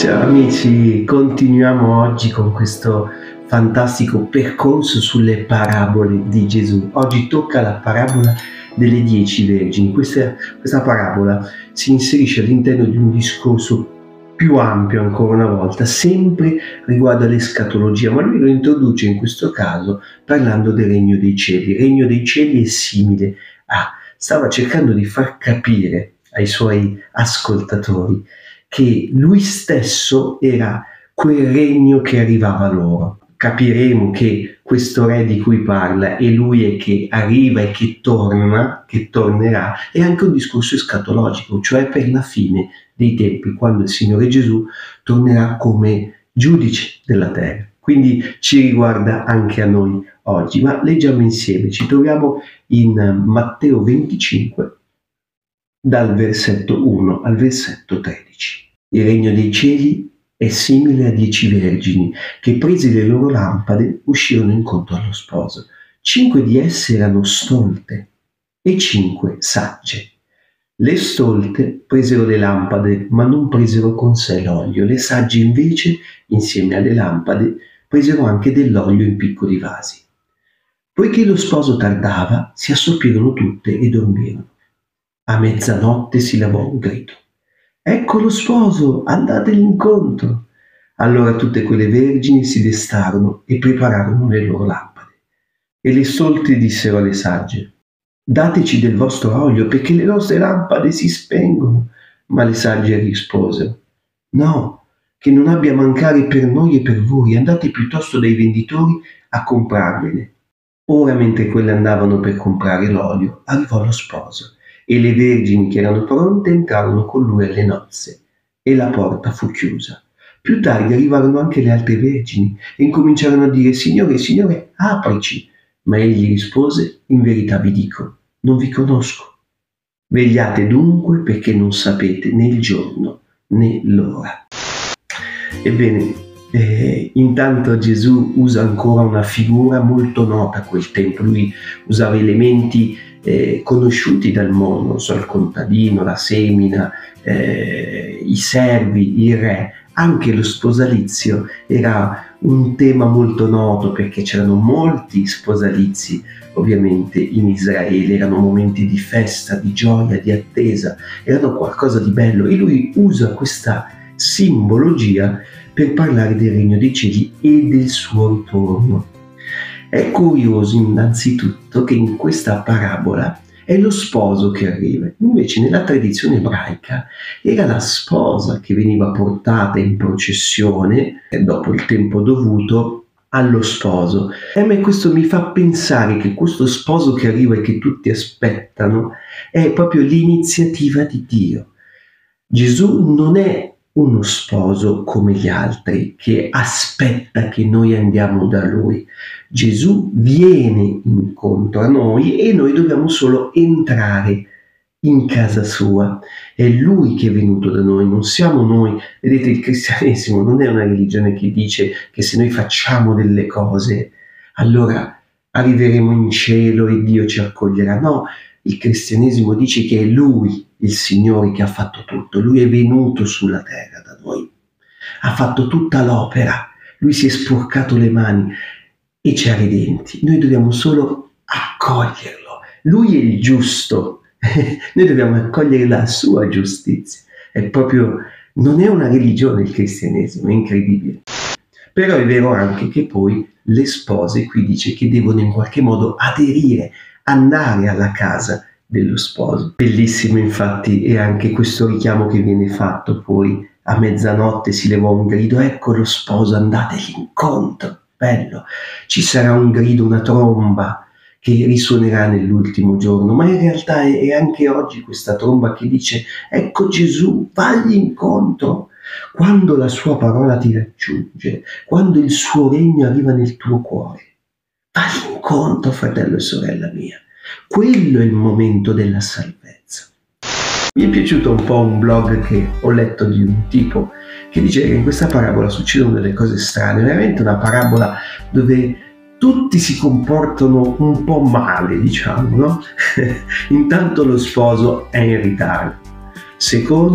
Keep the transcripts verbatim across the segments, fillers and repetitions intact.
Ciao amici, continuiamo oggi con questo fantastico percorso sulle parabole di Gesù. Oggi tocca la parabola delle dieci vergini. Questa, questa parabola si inserisce all'interno di un discorso più ampio ancora una volta, sempre riguardo all'escatologia, ma lui lo introduce in questo caso parlando del regno dei cieli. Il regno dei cieli è simile a, stava cercando di far capire ai suoi ascoltatori che lui stesso era quel regno che arrivava loro. Capiremo che questo re di cui parla è lui e che arriva e che torna, che tornerà, è anche un discorso escatologico, cioè per la fine dei tempi, quando il Signore Gesù tornerà come giudice della terra. Quindi ci riguarda anche a noi oggi, ma leggiamo insieme. Ci troviamo in Matteo venticinque, dal versetto uno al versetto tredici. Il regno dei cieli è simile a dieci vergini che, prese le loro lampade, uscirono incontro allo sposo. Cinque di esse erano stolte e cinque sagge. Le stolte presero le lampade, ma non presero con sé l'olio. Le sagge invece, insieme alle lampade, presero anche dell'olio in piccoli vasi. Poiché lo sposo tardava, si assoppirono tutte e dormirono. A mezzanotte si levò un grido: «Ecco lo sposo, andategli incontro!» Allora tutte quelle vergini si destarono e prepararono le loro lampade. E le stolte dissero alle sagge: «Dateci del vostro olio, perché le nostre lampade si spengono». Ma le sagge risposero: «No, che non abbia a mancare per noi e per voi, andate piuttosto dai venditori a comprarvene». Ora, mentre quelle andavano per comprare l'olio, arrivò lo sposo, e le vergini che erano pronte entrarono con lui alle nozze, e la porta fu chiusa. Più tardi arrivarono anche le altre vergini e incominciarono a dire: «Signore, Signore, aprici!» Ma egli rispose: «In verità vi dico, non vi conosco. Vegliate dunque, perché non sapete né il giorno né l'ora». Ebbene, eh, intanto Gesù usa ancora una figura molto nota a quel tempo. Lui usava elementi eh, conosciuti dal mondo, non so, il contadino, la semina, eh, i servi, il re. Anche lo sposalizio era un tema molto noto, perché c'erano molti sposalizi ovviamente in Israele, erano momenti di festa, di gioia, di attesa, erano qualcosa di bello, e lui usa questa simbologia per parlare del regno dei cieli e del suo ritorno. È curioso innanzitutto che in questa parabola è lo sposo che arriva, invece nella tradizione ebraica era la sposa che veniva portata in processione dopo il tempo dovuto allo sposo. E a me questo mi fa pensare che questo sposo che arriva e che tutti aspettano è proprio l'iniziativa di Dio. Gesù non è uno sposo come gli altri che aspetta che noi andiamo da lui. Gesù viene incontro a noi e noi dobbiamo solo entrare in casa sua. È lui che è venuto da noi, non siamo noi. Vedete, il cristianesimo non è una religione che dice che se noi facciamo delle cose allora arriveremo in cielo e Dio ci accoglierà. No, il cristianesimo dice che è lui, il Signore, che ha fatto tutto. Lui è venuto sulla terra da noi, ha fatto tutta l'opera, lui si è sporcato le mani e ci ha redenti. Noi dobbiamo solo accoglierlo. Lui è il giusto, noi dobbiamo accogliere la sua giustizia. È proprio, non è una religione il cristianesimo, è incredibile. Però è vero anche che poi le spose, qui dice che devono in qualche modo aderire, andare alla casa dello sposo. Bellissimo infatti è anche questo richiamo che viene fatto poi: a mezzanotte si levò un grido, ecco lo sposo, andategli incontro. Bello, ci sarà un grido, una tromba che risuonerà nell'ultimo giorno, ma in realtà è, è anche oggi questa tromba che dice: ecco Gesù, vagli incontro. Quando la sua parola ti raggiunge, quando il suo regno arriva nel tuo cuore, vagli incontro, fratello e sorella mia. Quello è il momento della salvezza. Mi è piaciuto un po' un blog che ho letto di un tipo che dice che in questa parabola succedono delle cose strane, veramente una parabola dove tutti si comportano un po' male, diciamo, no? Intanto lo sposo è in ritardo. Secondo,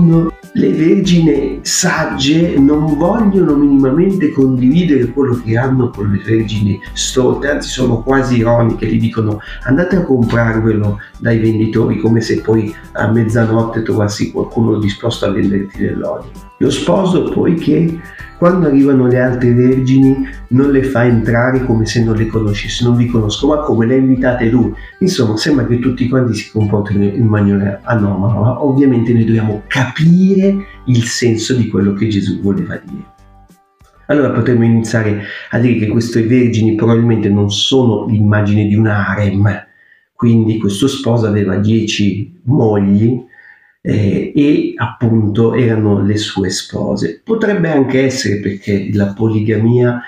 le vergini sagge non vogliono minimamente condividere quello che hanno con le vergini stolte, anzi sono quasi ironiche, gli dicono andate a comprarvelo dai venditori, come se poi a mezzanotte trovassi qualcuno disposto a venderti dell'olio. Lo sposo poi che quando arrivano le altre vergini non le fa entrare come se non le conoscesse, non vi conosco, ma come le ha invitate lui. Insomma, sembra che tutti quanti si comportino in maniera anomala, ma ovviamente noi dobbiamo capire il senso di quello che Gesù voleva dire. Allora potremmo iniziare a dire che queste vergini probabilmente non sono l'immagine di un harem, quindi questo sposo aveva dieci mogli, Eh, e appunto erano le sue spose. Potrebbe anche essere perché la poligamia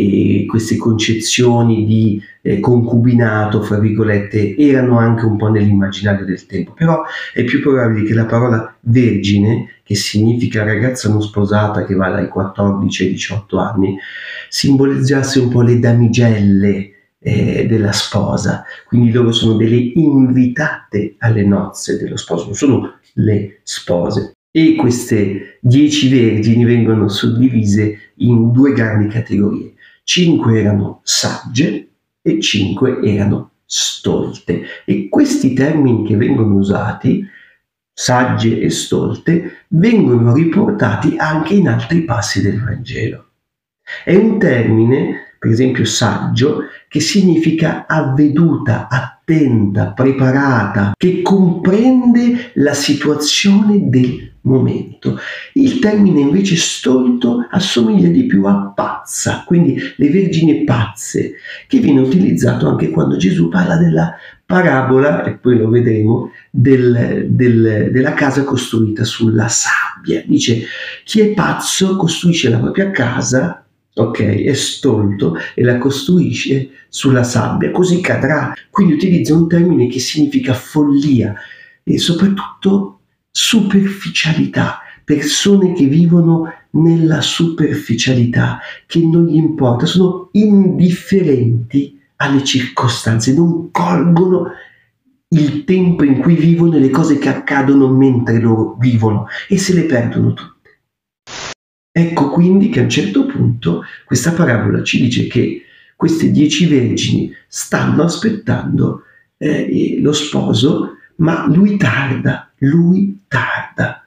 e queste concezioni di eh, concubinato, fra virgolette, erano anche un po' nell'immaginario del tempo, però è più probabile che la parola vergine, che significa ragazza non sposata che va dai quattordici ai diciotto anni, simboleggiasse un po' le damigelle Eh, della sposa, quindi loro sono delle invitate alle nozze dello sposo, non sono le spose. E queste dieci vergini vengono suddivise in due grandi categorie: cinque erano sagge e cinque erano stolte, e questi termini che vengono usati, sagge e stolte, vengono riportati anche in altri passi del Vangelo. È un termine, per esempio saggio, che significa avveduta, attenta, preparata, che comprende la situazione del momento. Il termine invece stolto assomiglia di più a pazza, quindi le vergini pazze, che viene utilizzato anche quando Gesù parla della parabola, e poi lo vedremo, del, del, della casa costruita sulla sabbia. Dice: chi è pazzo costruisce la propria casa, ok, è stolto e la costruisce sulla sabbia, così cadrà. Quindi utilizza un termine che significa follia e soprattutto superficialità, persone che vivono nella superficialità, che non gli importa, sono indifferenti alle circostanze, non colgono il tempo in cui vivono e le cose che accadono mentre loro vivono e se le perdono tutte. Ecco quindi che a un certo punto questa parabola ci dice che queste dieci vergini stanno aspettando eh, lo sposo, ma lui tarda, lui tarda.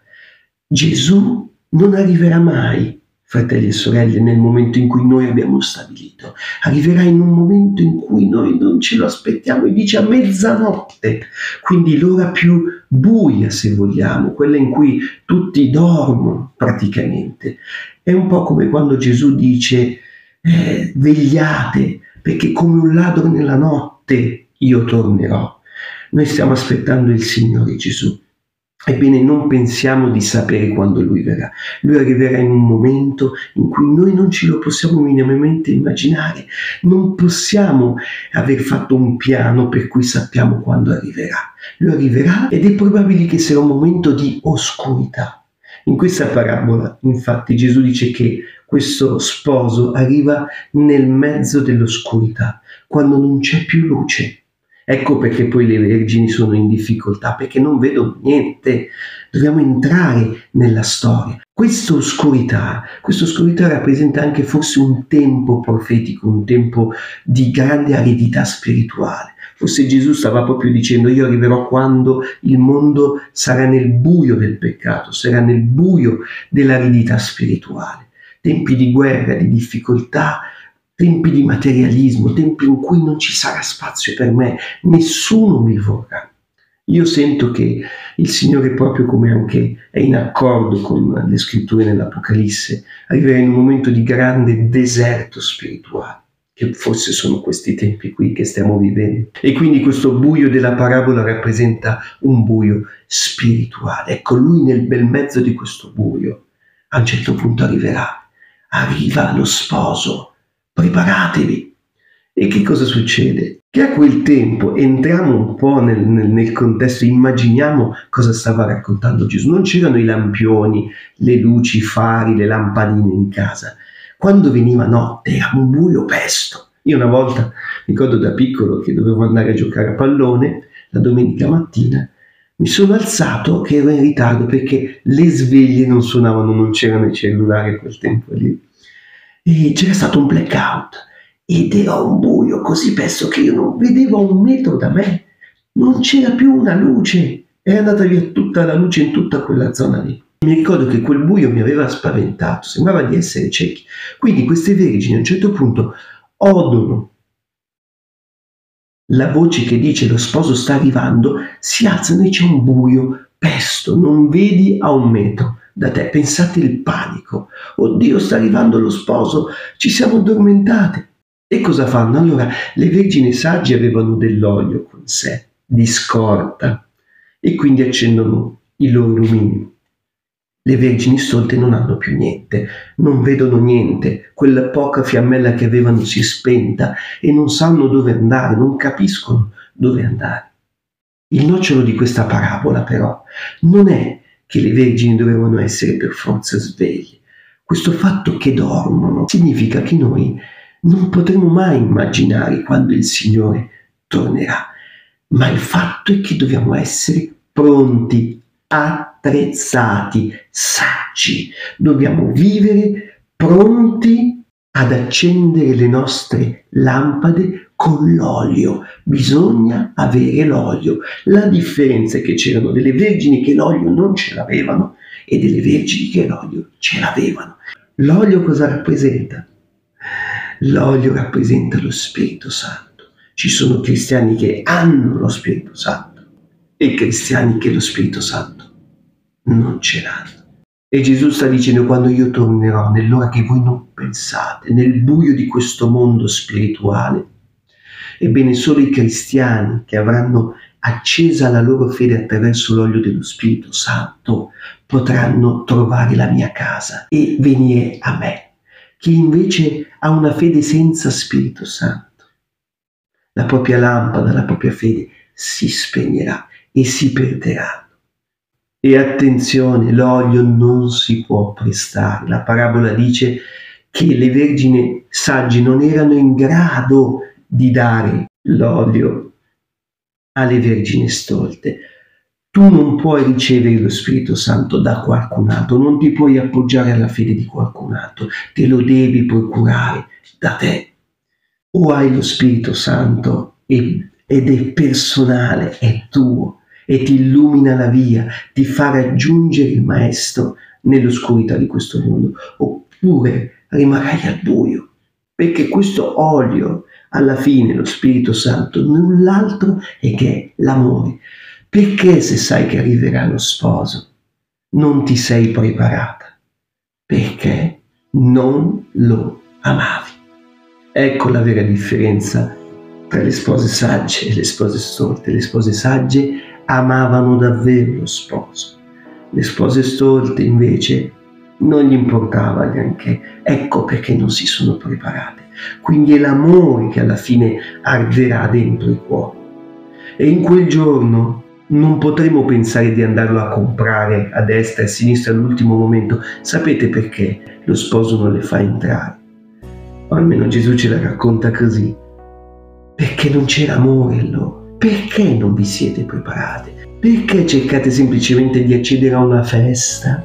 Gesù non arriverà mai, fratelli e sorelle, nel momento in cui noi abbiamo stabilito. Arriverà in un momento in cui noi non ce lo aspettiamo, e dice a mezzanotte, quindi l'ora più buia, se vogliamo, quella in cui tutti dormono praticamente. È un po' come quando Gesù dice eh, vegliate, perché come un ladro nella notte io tornerò. Noi stiamo aspettando il Signore Gesù. Ebbene, non pensiamo di sapere quando Lui verrà. Lui arriverà in un momento in cui noi non ce lo possiamo minimamente immaginare. Non possiamo aver fatto un piano per cui sappiamo quando arriverà. Lui arriverà ed è probabile che sarà un momento di oscurità. In questa parabola, infatti, Gesù dice che questo sposo arriva nel mezzo dell'oscurità, quando non c'è più luce. Ecco perché poi le vergini sono in difficoltà, perché non vedono niente. Dobbiamo entrare nella storia. Questa oscurità, questa oscurità rappresenta anche forse un tempo profetico, un tempo di grande aridità spirituale. Forse Gesù stava proprio dicendo: io arriverò quando il mondo sarà nel buio del peccato, sarà nel buio dell'aridità spirituale. Tempi di guerra, di difficoltà, tempi di materialismo, tempi in cui non ci sarà spazio per me, nessuno mi vorrà. Io sento che il Signore, proprio come anche è in accordo con le scritture nell'Apocalisse, arriverà in un momento di grande deserto spirituale, che forse sono questi tempi qui che stiamo vivendo. E quindi questo buio della parabola rappresenta un buio spirituale. Ecco, Lui nel bel mezzo di questo buio a un certo punto arriverà. Arriva lo sposo, preparatevi. E che cosa succede? Che a quel tempo, entriamo un po' nel, nel, nel contesto, immaginiamo cosa stava raccontando Gesù. Non c'erano i lampioni, le luci, i fari, le lampadine in casa. Quando veniva notte era un buio pesto. Io una volta, ricordo da piccolo che dovevo andare a giocare a pallone la domenica mattina, Mi sono alzato che ero in ritardo perché le sveglie non suonavano, non c'erano i cellulari a quel tempo lì. E c'era stato un blackout ed era un buio così spesso che io non vedevo a un metro da me. Non c'era più una luce. È andata via tutta la luce in tutta quella zona lì. Mi ricordo che quel buio mi aveva spaventato, sembrava di essere ciechi. Quindi queste vergini a un certo punto odono la voce che dice lo sposo sta arrivando, si alzano e c'è un buio pesto, non vedi a un metro da te. Pensate il panico. Oddio, sta arrivando lo sposo, ci siamo addormentate. E cosa fanno? Allora, le vergini sagge avevano dell'olio con sé, di scorta, e quindi accendono i loro lumini. Le vergini stolte non hanno più niente, non vedono niente, quella poca fiammella che avevano si è spenta e non sanno dove andare, non capiscono dove andare. Il nocciolo di questa parabola però non è che le vergini dovevano essere per forza sveglie. Questo fatto che dormono significa che noi non potremo mai immaginare quando il Signore tornerà, ma il fatto è che dobbiamo essere pronti, attrezzati, saggi. Dobbiamo vivere pronti ad accendere le nostre lampade con l'olio. Bisogna avere l'olio. La differenza è che c'erano delle vergini che l'olio non ce l'avevano e delle vergini che l'olio ce l'avevano. L'olio cosa rappresenta? L'olio rappresenta lo Spirito Santo. Ci sono cristiani che hanno lo Spirito Santo e cristiani che lo Spirito Santo non ce l'hanno. E Gesù sta dicendo: quando io tornerò, nell'ora che voi non pensate, nel buio di questo mondo spirituale, ebbene solo i cristiani che avranno accesa la loro fede attraverso l'olio dello Spirito Santo potranno trovare la mia casa e venire a me. Chi invece ha una fede senza Spirito Santo, la propria lampada, la propria fede si spegnerà e si perderanno. E attenzione, l'olio non si può prestare. La parabola dice che le vergini sagge non erano in grado di dare l'olio alle vergini stolte. Tu non puoi ricevere lo Spirito Santo da qualcun altro, non ti puoi appoggiare alla fede di qualcun altro, te lo devi procurare da te. O hai lo Spirito Santo ed è personale, è tuo, e ti illumina la via, ti fa raggiungere il Maestro nell'oscurità di questo mondo, oppure rimarrai al buio, perché questo olio, alla fine, lo Spirito Santo, null'altro è che l'amore. Perché se sai che arriverà lo sposo, non ti sei preparata? Perché non lo amavi. Ecco la vera differenza tra le spose sagge e le spose stolte. Le spose sagge amavano davvero lo sposo. Le spose stolte invece non gli importava neanche. Ecco perché non si sono preparate. Quindi è l'amore che alla fine arderà dentro i cuori. E in quel giorno non potremo pensare di andarlo a comprare a destra e a sinistra all'ultimo momento. Sapete perché lo sposo non le fa entrare? O almeno Gesù ce la racconta così. Perché non c'era amore in loro. Perché non vi siete preparate? Perché cercate semplicemente di accedere a una festa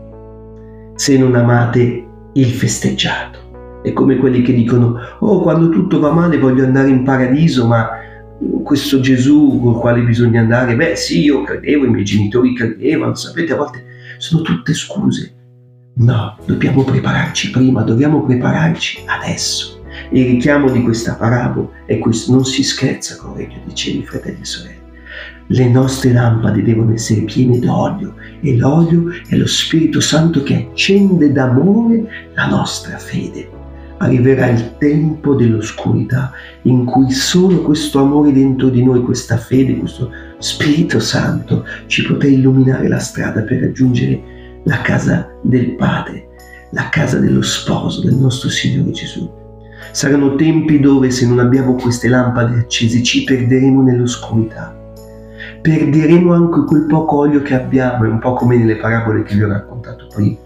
se non amate il festeggiato? È come quelli che dicono: oh, quando tutto va male voglio andare in paradiso, ma questo Gesù col quale bisogna andare, beh sì, io credevo, i miei genitori credevano. Sapete, a volte sono tutte scuse. No, dobbiamo prepararci prima, dobbiamo prepararci adesso. Il richiamo di questa parabola è questo: non si scherza con il regno dei cieli, fratelli e sorelle. Le nostre lampade devono essere piene d'olio, e l'olio è lo Spirito Santo che accende d'amore la nostra fede. Arriverà il tempo dell'oscurità in cui solo questo amore dentro di noi, questa fede, questo Spirito Santo ci potrà illuminare la strada per raggiungere la casa del Padre, la casa dello sposo, del nostro Signore Gesù. Saranno tempi dove, se non abbiamo queste lampade accese, ci perderemo nell'oscurità. Perderemo anche quel poco olio che abbiamo, è un po' come nelle parabole che vi ho raccontato prima.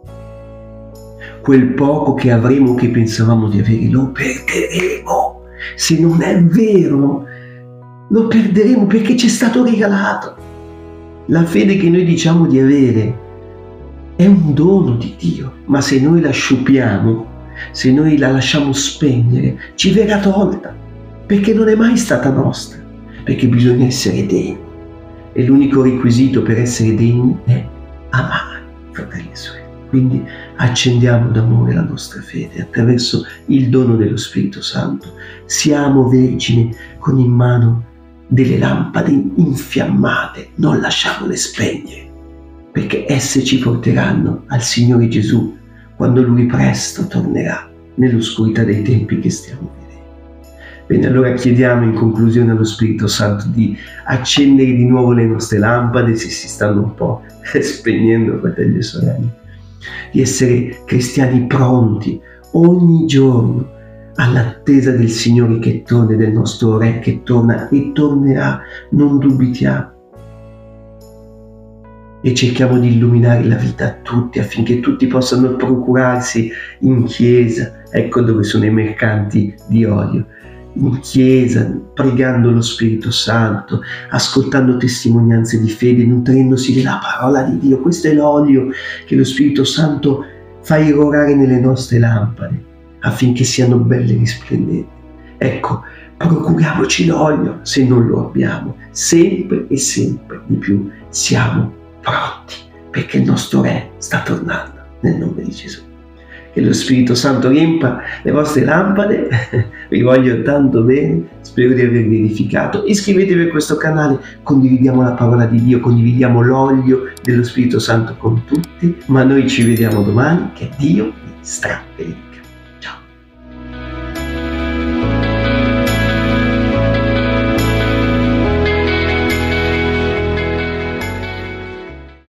Quel poco che avremo, che pensavamo di avere, lo perderemo. Se non è vero, lo perderemo perché ci è stato regalato. La fede che noi diciamo di avere è un dono di Dio, ma se noi la sciupiamo, se noi la lasciamo spegnere, ci verrà tolta, perché non è mai stata nostra, perché bisogna essere degni. E l'unico requisito per essere degni è amare, fratelli e sorelle. Quindi accendiamo d'amore la nostra fede attraverso il dono dello Spirito Santo. Siamo vergini con in mano delle lampade infiammate, non lasciamole spegnere, perché esse ci porteranno al Signore Gesù quando Lui presto tornerà nell'oscurità dei tempi che stiamo vivendo. Bene, allora chiediamo in conclusione allo Spirito Santo di accendere di nuovo le nostre lampade, se si stanno un po' spegnendo, fratelli e sorelle, di essere cristiani pronti ogni giorno all'attesa del Signore che torna e del nostro Re che torna e tornerà, non dubitiamo. E cerchiamo di illuminare la vita a tutti affinché tutti possano procurarsi in chiesa, ecco dove sono i mercanti di odio, in chiesa, pregando lo Spirito Santo, ascoltando testimonianze di fede, nutrendosi della parola di Dio. Questo è l'olio che lo Spirito Santo fa irrorare nelle nostre lampade affinché siano belle e risplendenti. Ecco, procuriamoci l'olio se non lo abbiamo, sempre e sempre di più siamo pronti, perché il nostro Re sta tornando, nel nome di Gesù. Che lo Spirito Santo riempa le vostre lampade, vi voglio tanto bene, spero di avervi edificato. Iscrivetevi a questo canale, condividiamo la parola di Dio, condividiamo l'olio dello Spirito Santo con tutti, ma noi ci vediamo domani, che Dio vi strappi.